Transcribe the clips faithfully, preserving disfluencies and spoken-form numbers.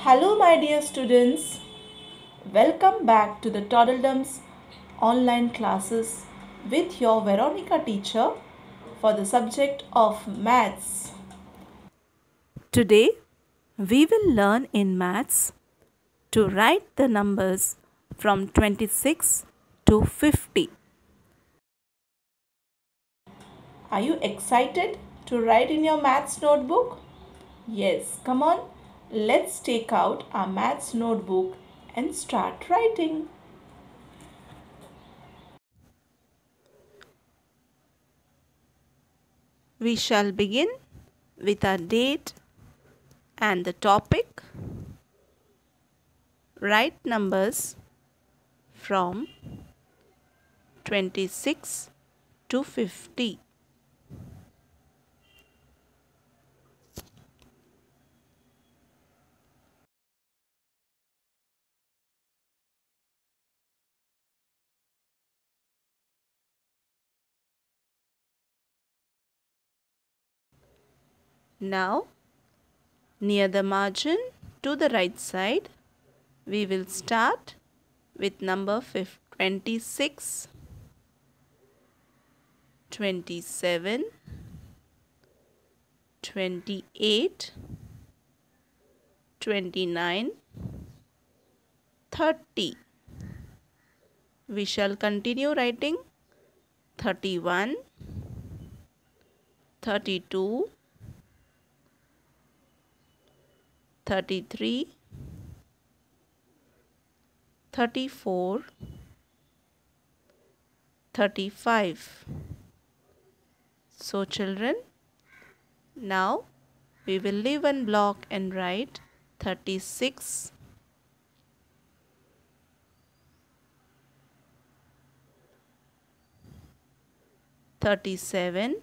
Hello, my dear students. Welcome back to the Toddledums online classes with your Veronica teacher for the subject of maths. Today, we will learn in maths to write the numbers from twenty-six to fifty. Are you excited to write in your maths notebook? Yes, come on. Let's take out our maths notebook and start writing. We shall begin with our date and the topic. Write numbers from twenty-six to fifty. Now, near the margin to the right side, we will start with number twenty-six, twenty-seven, twenty-eight, twenty-nine, thirty. We shall continue writing thirty-one, thirty-two, thirty-three, thirty-four, thirty-five. So children, now we will leave one block and write thirty-six, thirty-seven,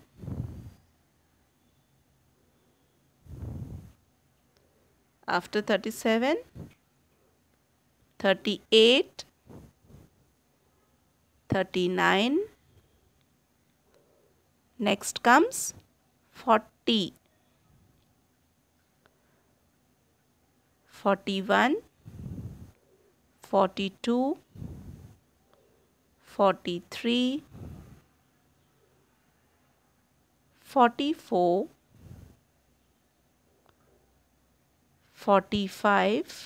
after thirty-seven, thirty-eight, thirty-nine, next comes forty, forty-one, forty-two, forty-three, forty-four, forty-five,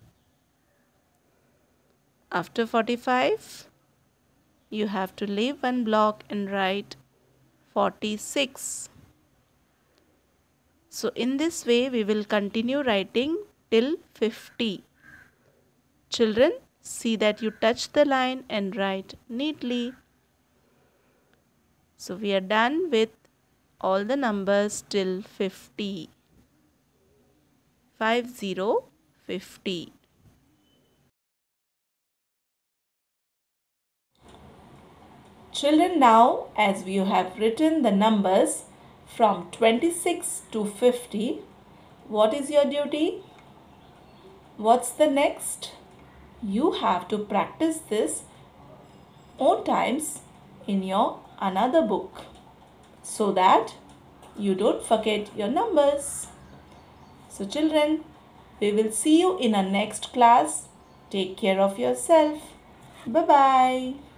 after forty-five, you have to leave one block and write forty-six. So in this way, we will continue writing till fifty. Children, see that you touch the line and write neatly. So we are done with all the numbers till fifty. five zero fifty. Children, now as we have written the numbers from twenty-six to fifty, what is your duty? What's the next? You have to practice this more times in your another book so that you don't forget your numbers. So children, we will see you in our next class. Take care of yourself. Bye-bye.